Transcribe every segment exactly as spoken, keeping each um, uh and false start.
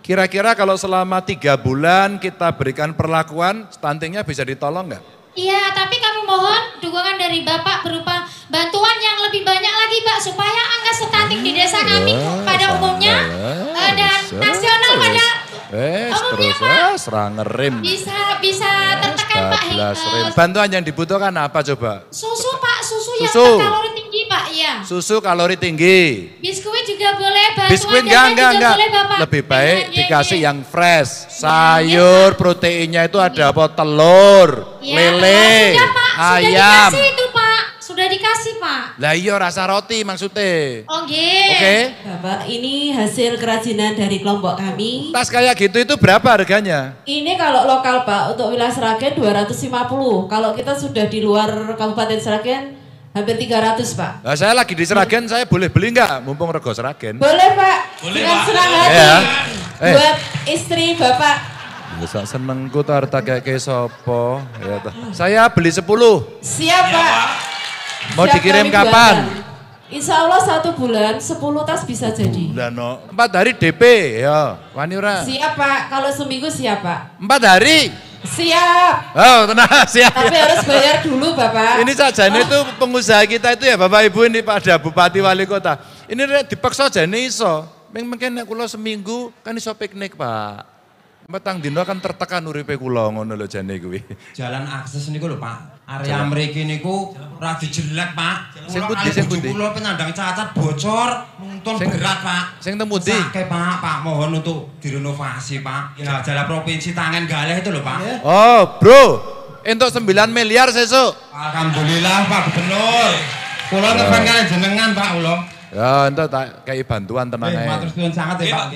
Kira-kira kalau selama tiga bulan kita berikan perlakuan, stuntingnya bisa ditolong nggak? Iya, tapi kami mohon dukungan dari Bapak berupa bantuan yang lebih banyak lagi, Pak, supaya angka stunting di desa kami pada umumnya uh, dan nasional pada Eh, umumnya, terus Pak, eh, serang ngerim. bisa bisa tertekan, Pak. Uh, Bantuan yang dibutuhkan apa coba? Susu, Pak, susu, yang Susu. kalori tinggi, Pak, iya. Susu kalori tinggi. Biskuit juga boleh, bantuan Biskuit dana enggak, enggak, juga enggak. boleh, Bapak. Lebih baik Iya, iya, dikasih iya. yang fresh. Sayur, proteinnya itu ada apa? Telur, Ya, lele, sudah, Pak. Sudah ayam. dikasih itu, Pak. Sudah dikasih, Pak. Lah iya rasa roti maksudnya. Oh, nggih. Oke. Bapak, ini hasil kerajinan dari kelompok kami. Tas kayak gitu itu berapa harganya? Ini kalau lokal Pak, untuk wilayah Sragen dua ratus lima puluh. Kalau kita sudah di luar Kabupaten Sragen, hampir tiga ratus Pak. Nah, saya lagi di Sragen, saya boleh beli nggak? Mumpung rego Sragen. Boleh Pak, Boleh, dengan Pak. senang hati. Ya. Eh. Buat istri Bapak. Bisa senengku tuh harta kayak kayak sopo. Ya, toh. Saya beli sepuluh. Siap Pak. Mau Siap dikirim kami kapan? buatkan. Insya Allah satu bulan, sepuluh tas bisa jadi. Bulan no. Empat hari D P ya. Wani ora. Siap Pak, kalau seminggu siap Pak. Empat hari. Siap. Oh tenang siap. Tapi harus bayar dulu Bapak. Ini saja ini tuh pengusaha kita itu ya Bapak Ibu ini pada Bupati Wali Kota. Ini rek dipaksa aja nih iso. Mungkin nek kula seminggu kan iso piknik Pak. Petang dino kan tertekan uripe kula ngono lho jane kuwi. Jalan akses niku lho Pak. Area mriki niku rada jelek Pak. Sing pundi sing pundi? Kula penyandang cacat bocor, nuntun Sing- berat Pak. sing teng pundi? Sakit Pak, Pak mohon untuk direnovasi Pak. Ya jalan provinsi Tangen Galeh itu lho Pak. Oh bro, untuk sembilan miliar sesuk. Alhamdulillah Pak Gubernur. Kula tekan kalian jenengan Pak kula. Ya entuk tak kayak bantuan tenang Eh, ae. matur suwun sangat ya Pak.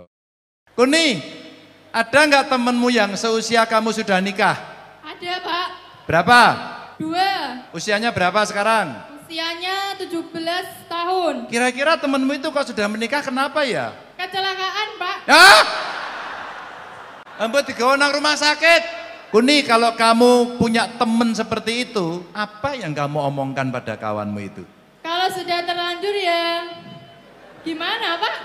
Kuni, ada nggak temenmu yang seusia kamu sudah nikah? Ada, Pak. Berapa? Dua. Usianya berapa sekarang? Usianya tujuh belas tahun. Kira-kira temenmu itu kok sudah menikah kenapa ya? Kecelakaan, Pak. Hah? Ambo digawa nang rumah sakit. Kuni, kalau kamu punya temen seperti itu, apa yang kamu omongkan pada kawanmu itu? Kalau sudah terlanjur ya gimana, Pak?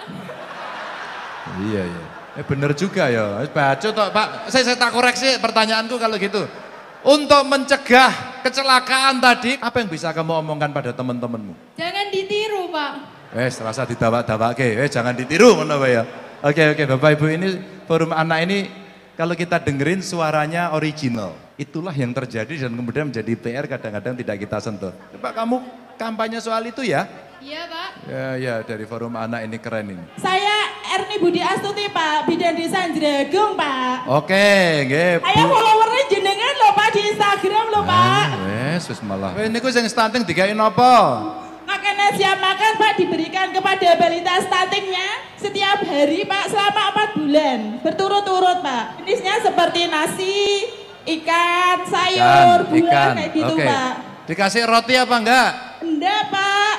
Iya, iya. Eh bener juga ya. Baca toh, Pak. Saya, saya tak koreksi pertanyaanku kalau gitu. Untuk mencegah kecelakaan tadi, apa yang bisa kamu omongkan pada teman-temanmu? Jangan ditiru, Pak. Eh, serasa didawak-dawake. Eh, jangan ditiru ngono Pak ya. Oke, oke, Bapak Ibu, ini forum anak ini kalau kita dengerin suaranya original. Itulah yang terjadi dan kemudian menjadi P R kadang-kadang tidak kita sentuh. Coba kamu kampanye soal itu ya. Iya, Pak. Ya, ya, dari forum anak ini keren ini. Saya Erni Budi Astuti Pak, Bidan Desa Jeragung Pak. Oke, nggih. Ayo followernya jenengan loh Pak di Instagram loh Pak. Yesus malah. Ini ku sing stunting digawe napa? Makanan siap makan Pak diberikan kepada balita stuntingnya setiap hari Pak selama empat bulan berturut-turut Pak. Jenisnya seperti nasi, ikan, sayur, Ikan, buah ikan. kayak gitu Oke. Pak. Dikasih roti apa enggak? Enggak Pak.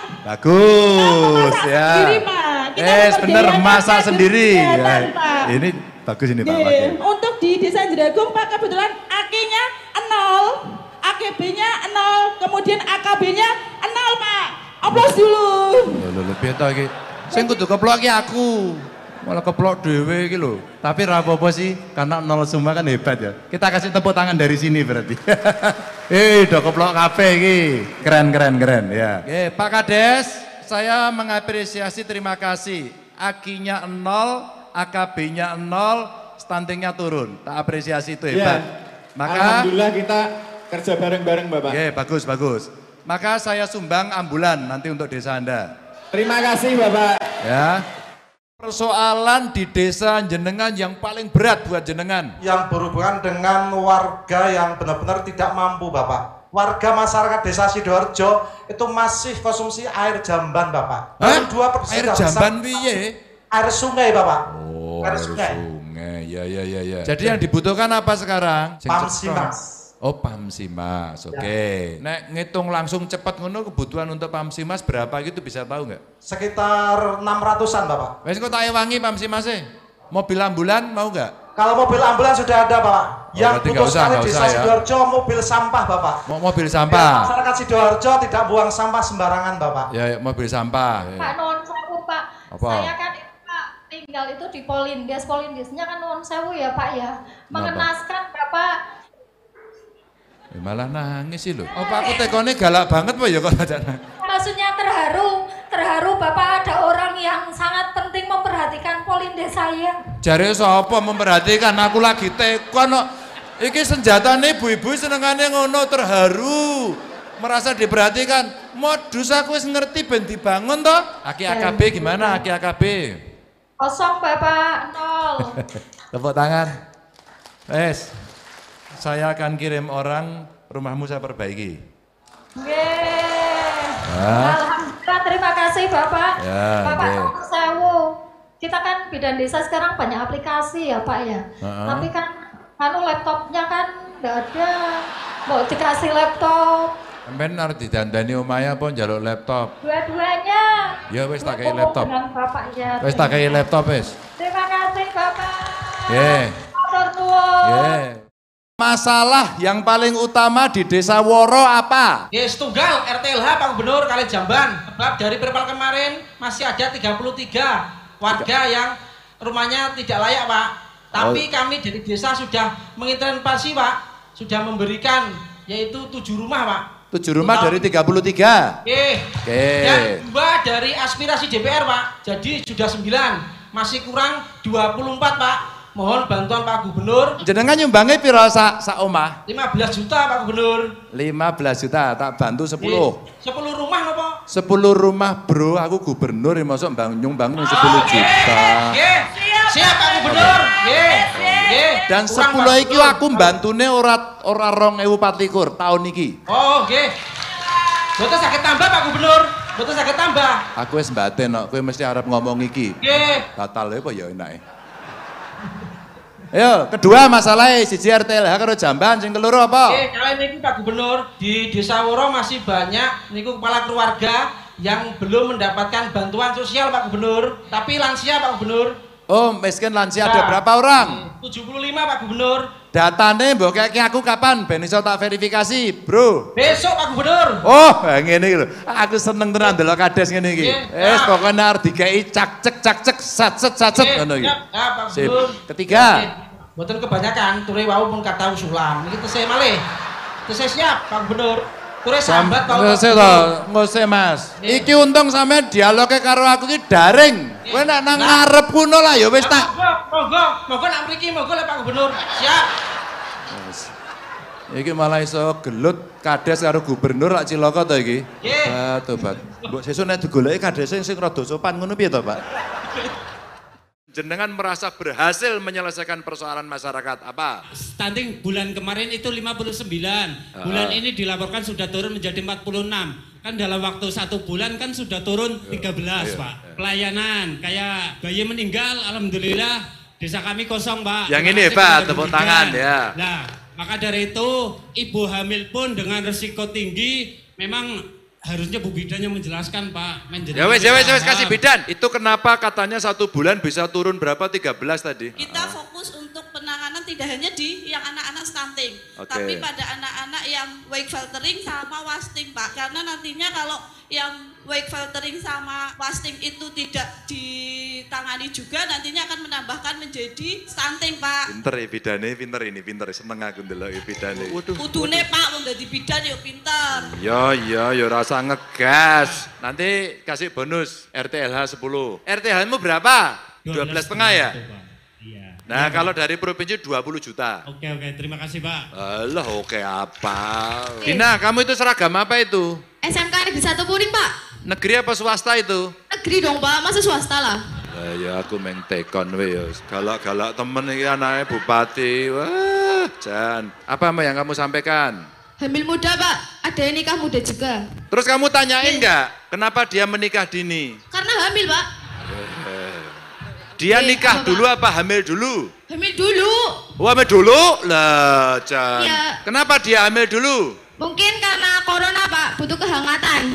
Bagus Kita masak ya. sendiri, Pak. Kita Eh, bener pekerjaannya masak kader sendiri. kegiatan, Ya. Pak. Ini bagus ini Pak. Nih, Oke. untuk di Desa Jeragung Pak kebetulan A K-nya nol, A K B-nya nol, kemudian A K B-nya nol Pak. Aplaus dulu. Lho lho lho piye to iki? Sing kudu keplok ki aku. Malah keplok dhewe iki lho. Tapi ra apa-apa sih karena nol semua kan hebat ya. Kita kasih tepuk tangan dari sini berarti. Eh, do keplok kabeh iki. Keren keren keren ya. Oke, Pak Kades, saya mengapresiasi terima kasih. A K-nya nol, A K B-nya nol, stuntingnya turun. Tak apresiasi itu hebat. Maka Alhamdulillah kita kerja bareng-bareng Bapak. Oke, bagus bagus. Maka saya sumbang ambulan nanti untuk desa Anda. Terima kasih Bapak. Ya. Persoalan di desa jenengan yang paling berat buat jenengan. Yang berhubungan dengan warga yang benar-benar tidak mampu Bapak. Warga masyarakat desa Sidoarjo itu masih konsumsi air jamban Bapak. Hah? dua persen Air tidak bisa- jamban piye? Air sungai Bapak. Oh, air air sungai. sungai. Ya ya ya ya. Jadi yang dibutuhkan apa sekarang? Sing Pamsimas. Oh, Pamsimas. Oke. Nek ngitung langsung cepat ngono kebutuhan untuk Pamsimas berapa gitu bisa tahu nggak? Sekitar enam ratusan Bapak. Wes kok tak ewangi Pamsimasnya. Mobil ambulan mau nggak? Kalau mobil ambulans sudah ada Bapak. Oh, Yang berarti butuh nggak usah, sekali nggak desa usah ya. Sidoarjo mobil sampah Bapak. Mau mobil Biar sampah. masyarakat Sidoarjo tidak buang sampah sembarangan Bapak. Ya, ya mobil sampah. Pak non sewu Pak. Apa? Saya kan itu Pak tinggal tinggal itu di Polindes. Polindesnya kan nuwun sewu ya Pak ya. Mengenaskan Bapak. Eh, malah nangis sih lho. Oh Pak, aku tekone galak banget Pak ya kok aja. Maksudnya terharu, terharu Bapak ada orang yang sangat penting memperhatikan Polindes saya. Jare sapa memperhatikan, aku lagi tekon kok. Iki senjatane ibu-ibu senengane ngono, terharu. Merasa diperhatikan. Modus aku wis ngerti ben dibangun toh. Aki A K B gimana Aki A K B? Kosong Bapak, nol. Tepuk tangan. Wes. Saya akan kirim orang, rumahmu saya perbaiki. Yeay. Ya. Alhamdulillah, terima kasih Bapak. Ya, Bapak okay. nomor sewu. Kita kan bidan desa sekarang banyak aplikasi ya Pak ya. Uh-huh. Tapi kan anu laptopnya kan enggak ada. Mau dikasih laptop. Sampeyan arep didandani omahe apa njaluk laptop? Dua-duanya. Ya wis tak kei Ngomong laptop. dengan Bapak ya. Wis tak kei laptop wis. Terima kasih Bapak. Nggih. Matur nuwun. Nggih. Masalah yang paling utama di Desa Woro apa? Yes, tunggal R T L H Pak Gubernur Kali Jamban. Sebab dari perpal kemarin masih ada tiga puluh tiga warga yang rumahnya tidak layak Pak. Tapi oh. kami dari desa sudah mengintervensi Pak. Sudah memberikan yaitu tujuh rumah Pak. Tujuh rumah dari tiga puluh tiga? Oke. Oke. Dan dua dari aspirasi D P R Pak. Jadi sudah sembilan. Masih kurang dua puluh empat Pak. Mohon bantuan Pak Gubernur. Jenengan nyumbangi piro sak sak omah? lima belas juta Pak Gubernur. lima belas juta, tak bantu sepuluh. sepuluh rumah nopo? sepuluh rumah bro, aku gubernur ya masuk mbang nyumbang sepuluh juta. Nggih. Siap Pak Gubernur. Nggih. Nggih. Dan sepuluh iki aku mbantune ora ora rong ewu patlikur tahun iki. Oh, nggih. Boten saged tambah Pak Gubernur. Boten saged tambah. Aku wis mbaten kok, kowe mesti arep ngomong iki. Nggih. Batal apa ya enake. Ayo, kedua masalah siji R T L H karo Jamban, sing keloro apa? Oke, kali ini Pak Gubernur, di Desa Woro masih banyak niku kepala keluarga yang belum mendapatkan bantuan sosial Pak Gubernur. Tapi lansia Pak Gubernur. Oh, miskin lansia Nah, ada berapa orang? tujuh puluh lima Pak Gubernur. Datane mbok keke aku kapan? Ben iso tak verifikasi, Bro. Besok Pak Gubernur. Oh, ngene iki lho. Aku seneng tenan delok kades ngene iki. Nggih, Wis nah. pokoke arep dikeki cak-cek cak-cek sat-set sat-set Nggih, ngono iki. siap. Nah, Pak Sip. Gubernur. Ketiga. Nggih. Boten kebanyakan, ture wau pun kata usulan. Iki tesih malih. Tesih siap Pak Gubernur. Ture sambat kalau Ngose to, ngose Mas. Nggih. Iki untung sampean dialoge karo aku iki daring. Kowe nek nang Nah. ngarep kuno lah ya wis tak. Monggo, monggo, monggo nak mriki monggo le Pak Gubernur. Siap. Iki malah iso gelut kades karo gubernur lak cilaka to iki. Nggih. Ah, tobat. Mbok sesuk nek digoleki kadese sing rada sopan ngono piye to, Pak? Jenengan merasa berhasil menyelesaikan persoalan masyarakat apa? Stunting bulan kemarin itu lima puluh sembilan, bulan ini dilaporkan sudah turun menjadi empat puluh enam. Kan dalam waktu satu bulan kan sudah turun tiga belas iya, Pak. iya. Pelayanan kayak bayi meninggal, alhamdulillah desa kami kosong Pak. Yang Terima ini kasih Pak, kepada tepuk Bu tangan Bidan. ya. Nah, maka dari itu ibu hamil pun dengan risiko tinggi memang harusnya Bu Bidan yang menjelaskan Pak. Ya wes, ya wes, ya wes kasih bidan. Itu kenapa katanya satu bulan bisa turun berapa? tiga belas tadi? Kita fokus untuk penanganan tidak hanya di yang anak-anak stunting, Oke. tapi pada anak-anak yang wake filtering sama wasting Pak. Karena nantinya kalau yang wake filtering sama wasting itu tidak ditangani juga, nantinya akan menambahkan menjadi stunting Pak. Pinter ya bidane, pinter ini, pinter. Seneng aku ndelok ya bidane. Waduh. Kudune Pak, wong dadi bidan yuk pinter. Ya, ya, ya rasa ngegas. Nanti kasih bonus R T L H sepuluh. R T L H-mu berapa? dua belas setengah ya? Iya. Nah, kalau dari provinsi dua puluh juta. Oke, oke, terima kasih Pak. Alah, oke apa? Dina, kamu itu seragam apa itu? S M K Negeri satu Puring Pak. Negeri apa swasta itu? Negeri dong Pak, masa swasta lah. Lah ya aku meng tekon we ya. Galak-galak temen iki anake bupati. Wah, Jan. Apa yang kamu sampaikan? Hamil muda Pak, ada yang nikah muda juga. Terus kamu tanyain enggak kenapa dia menikah dini? Karena hamil Pak. Dia Iya, nikah apa, dulu apa hamil dulu? Hamil dulu. Oh, hamil dulu? Lah, Jan. Iya. Kenapa dia hamil dulu? Mungkin karena corona Pak, butuh kehangatan.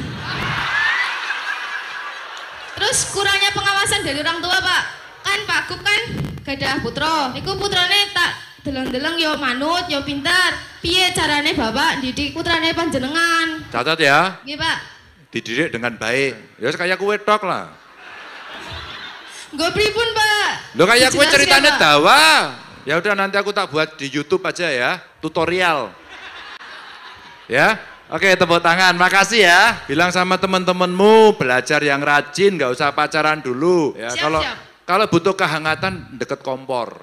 Terus kurangnya pengawasan dari orang tua Pak. Kan Pak Gup kan gadah putra. Iku putrane tak deleng-deleng yo manut, yo pintar. Piye carane Bapak didik putrane panjenengan? Catat ya. Nggih Pak. Dididik dengan baik. Ya kayak kue tok lah. Gue pripun, Pak? Lo kayak kue Dijelaskan, ceritanya Pak. dawa. Ya udah nanti aku tak buat di YouTube aja ya, tutorial. Ya, oke tepuk tangan, makasih ya. Bilang sama teman-temanmu belajar yang rajin, nggak usah pacaran dulu. Ya Siap, kalau siap. kalau butuh kehangatan deket kompor.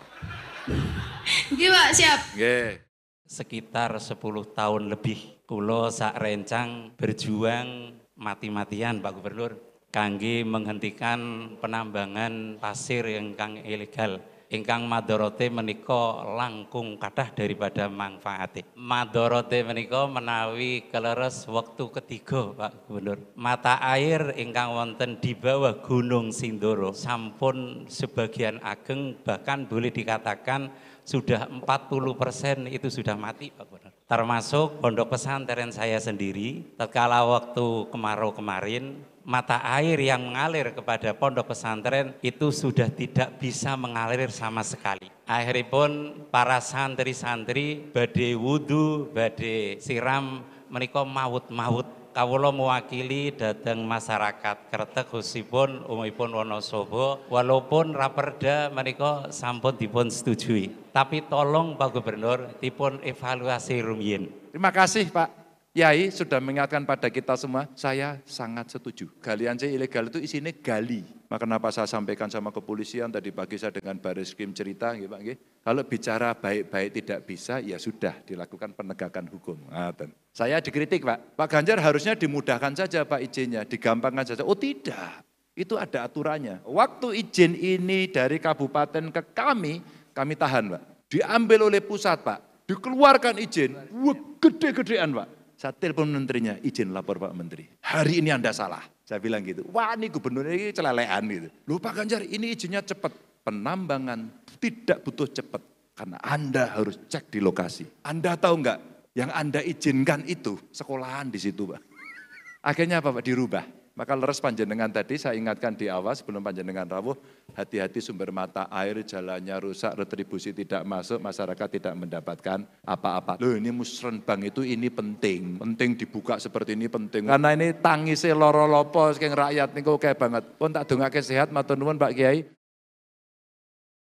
Nggih, Pak, siap. Nggih. Sekitar sepuluh tahun lebih kulo sak rencang berjuang mati-matian Pak Gubernur kangge menghentikan penambangan pasir ingkang ilegal. Ingkang madorote menika langkung kathah daripada manfaate. Madorote menika menawi keleres waktu ketiga Pak Gubernur. Mata air ingkang wonten di bawah Gunung Sindoro sampun sebagian ageng bahkan boleh dikatakan sudah empat puluh persen itu sudah mati Pak Gubernur. Termasuk pondok pesantren saya sendiri, tatkala waktu kemarau kemarin, mata air yang mengalir kepada pondok pesantren itu sudah tidak bisa mengalir sama sekali. Akhiripun para santri-santri badhe wudu, badhe siram menika maut-maut. Kawula mewakili datang masyarakat Kretek khususipun umumipun Wonosobo walaupun raperda menika sampun dipun setujui. Tapi tolong Pak Gubernur dipun evaluasi rumiyin. Terima kasih Pak Yai sudah mengingatkan pada kita semua, saya sangat setuju. Galian C ilegal itu isinya gali. Maka kenapa saya sampaikan sama kepolisian, tadi pagi saya dengan Baris Krim cerita, gitu, Pak, gitu. Kalau bicara baik-baik tidak bisa, ya sudah dilakukan penegakan hukum. Nah, saya dikritik Pak, Pak Ganjar harusnya dimudahkan saja Pak izinnya, digampangkan saja. Oh tidak, itu ada aturannya. Waktu izin ini dari kabupaten ke kami, kami tahan Pak. Diambil oleh pusat Pak, dikeluarkan izin, wah gede-gedean Pak. Saya telepon menterinya, izin lapor Pak Menteri. Hari ini Anda salah. Saya bilang gitu, wah ini gubernur ini celelean gitu. Loh Pak Ganjar ini izinnya cepat. Penambangan tidak butuh cepat. Karena Anda harus cek di lokasi. Anda tahu enggak, yang Anda izinkan itu sekolahan di situ Pak. Akhirnya apa Pak? Dirubah. Maka leres panjenengan tadi saya ingatkan di awal sebelum panjenengan rawuh, hati-hati sumber mata air, jalannya rusak, retribusi tidak masuk, masyarakat tidak mendapatkan apa-apa. Loh ini musrenbang itu ini penting, penting dibuka seperti ini penting. Karena ini tangise loro lopo saking rakyat niku oke banget. Pun tak dongake sehat matur nuwun Pak Kiai.